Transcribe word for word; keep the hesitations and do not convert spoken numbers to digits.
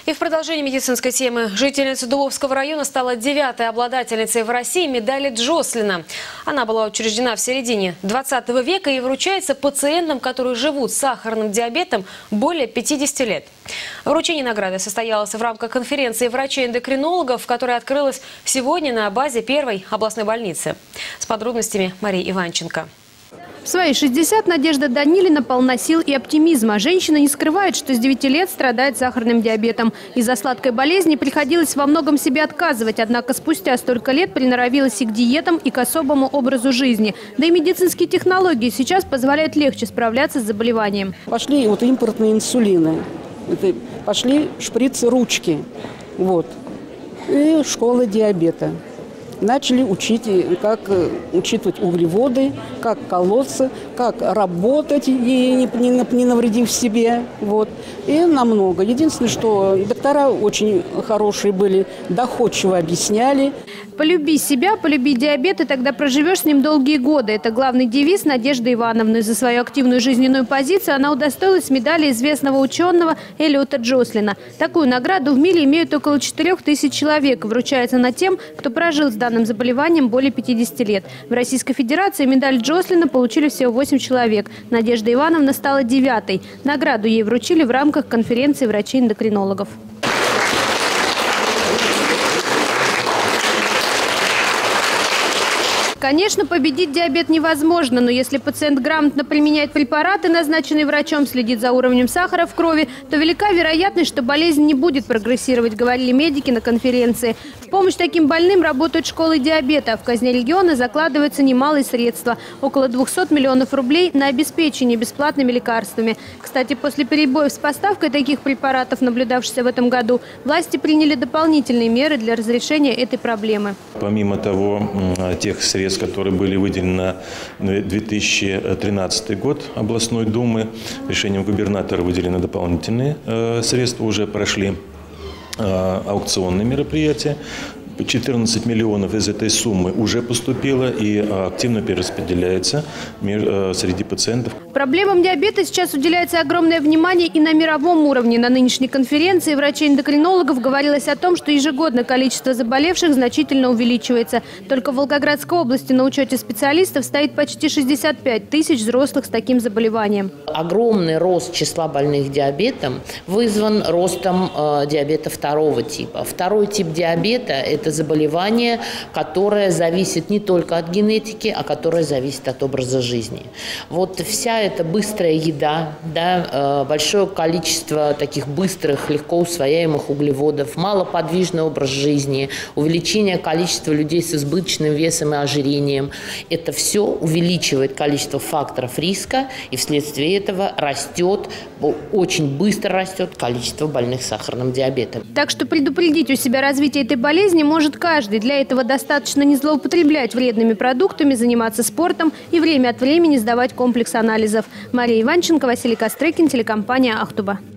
И в продолжении медицинской темы жительница Дубовского района стала девятой обладательницей в России медали Джослина. Она была учреждена в середине двадцатого века и вручается пациентам, которые живут с сахарным диабетом более пятидесяти лет. Вручение награды состоялось в рамках конференции врачей-эндокринологов, которая открылась сегодня на базе первой областной больницы. С подробностями Мария Иванченко. В свои шестьдесят Надежда Данилина полна сил и оптимизма. Женщина не скрывает, что с девяти лет страдает сахарным диабетом. Из-за сладкой болезни приходилось во многом себе отказывать. Однако спустя столько лет приноровилась и к диетам, и к особому образу жизни. Да и медицинские технологии сейчас позволяют легче справляться с заболеванием. Пошли вот импортные инсулины, это пошли шприцы-ручки. Вот. И школа диабета. Начали учить, как учитывать углеводы, как колоться, как работать, и не, не, не навредив себе. Вот. И намного. Единственное, что доктора очень хорошие были, доходчиво объясняли. Полюби себя, полюби диабет, и тогда проживешь с ним долгие годы. Это главный девиз Надежды Ивановны. За свою активную жизненную позицию она удостоилась медали известного ученого Элиота Джослина. Такую награду в мире имеют около четырёх тысяч человек. Вручается она тем, кто прожил с данным заболеванием более пятидесяти лет. В Российской Федерации медаль Джослина получили всего восемь человек. Надежда Ивановна стала девятой. Награду ей вручили в рамках конференции врачей-эндокринологов. Конечно, победить диабет невозможно, но если пациент грамотно применяет препараты, назначенные врачом, следит за уровнем сахара в крови, то велика вероятность, что болезнь не будет прогрессировать, говорили медики на конференции. В помощь таким больным работают школы диабета. В казне региона закладываются немалые средства – около двухсот миллионов рублей на обеспечение бесплатными лекарствами. Кстати, после перебоев с поставкой таких препаратов, наблюдавшихся в этом году, власти приняли дополнительные меры для разрешения этой проблемы. Помимо того, тех средств, которые были выделены на две тысячи тринадцатый год областной думы, решением губернатора выделены дополнительные средства, уже прошли аукционные мероприятия. четырнадцать миллионов из этой суммы уже поступило и активно перераспределяется среди пациентов. Проблемам диабета сейчас уделяется огромное внимание и на мировом уровне. На нынешней конференции врачей-эндокринологов говорилось о том, что ежегодно количество заболевших значительно увеличивается. Только в Волгоградской области на учете специалистов стоит почти шестьдесят пять тысяч взрослых с таким заболеванием. Огромный рост числа больных диабетом вызван ростом э, диабета второго типа. Второй тип диабета – это заболевание, которое зависит не только от генетики, а которое зависит от образа жизни. Вот вся эта быстрая еда, да, большое количество таких быстрых, легко усвояемых углеводов, малоподвижный образ жизни, увеличение количества людей с избыточным весом и ожирением – это все увеличивает количество факторов риска, и вследствие этого растет, очень быстро растет количество больных с сахарным диабетом. Так что предупредить у себя развитие этой болезни может каждый. Для этого достаточно не злоупотреблять вредными продуктами, заниматься спортом и время от времени сдавать комплекс анализов. Мария Иванченко, Василий Кострыкин, телекомпания «Ахтуба».